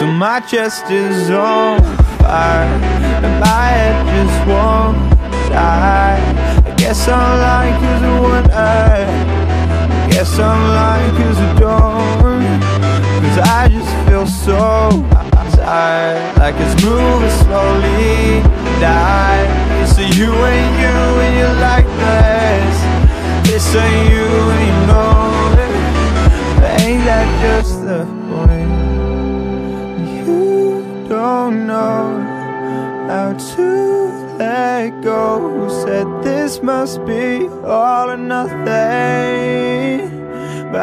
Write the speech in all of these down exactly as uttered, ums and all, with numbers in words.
my chest is on fire and my head just won't die. I guess I'm lying cause I want I guess I'm lying cause I don't, cause I just feel so tired, like it's moving slowly, die. So you ain't you and you like this, this ain't you and you know it, but ain't that just the point? You don't know how to let go. Who said this must be all or nothing? But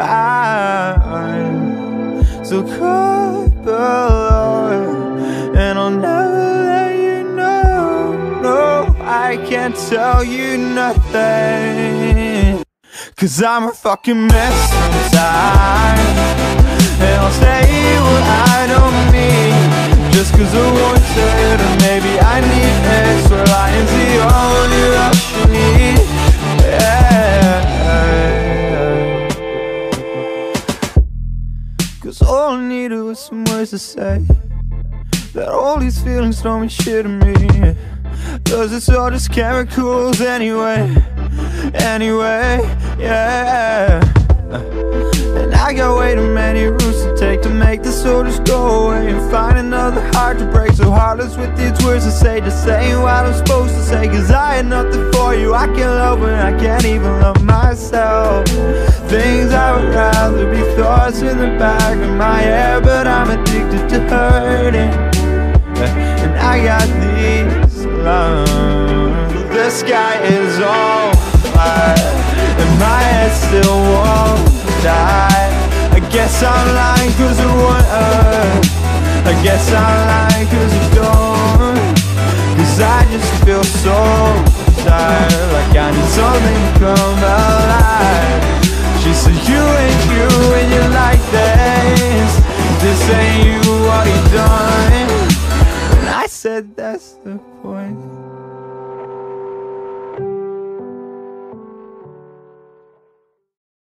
I'm so caught below, and I'll never let you know. No, I can't tell you nothing, cause I'm a fucking mess sometimes, and I'll say what I don't mean, just cause I want it. Or maybe I need extra lines, the only rush you need. Yeah, cause all I needed was some words to say, that all these feelings don't mean shit to me, cause it's all just chemicals anyway. Anyway, yeah. And I got way too many routes to take to make this all just go away, and find another heart to break, so heartless with these words to say, just saying what I'm supposed to say. Cause I had nothing for you, I can't love when I can't even love myself. Things I would rather be thoughts in the back of my head, but I'm addicted to hurting, and I got these lungs. The sky is on fire and my head still won't die. I guess I'm lying cause I want Earth, I guess I'm lying cause I don't, cause I just feel so tired, like I need something to come alive. She said you ain't you and you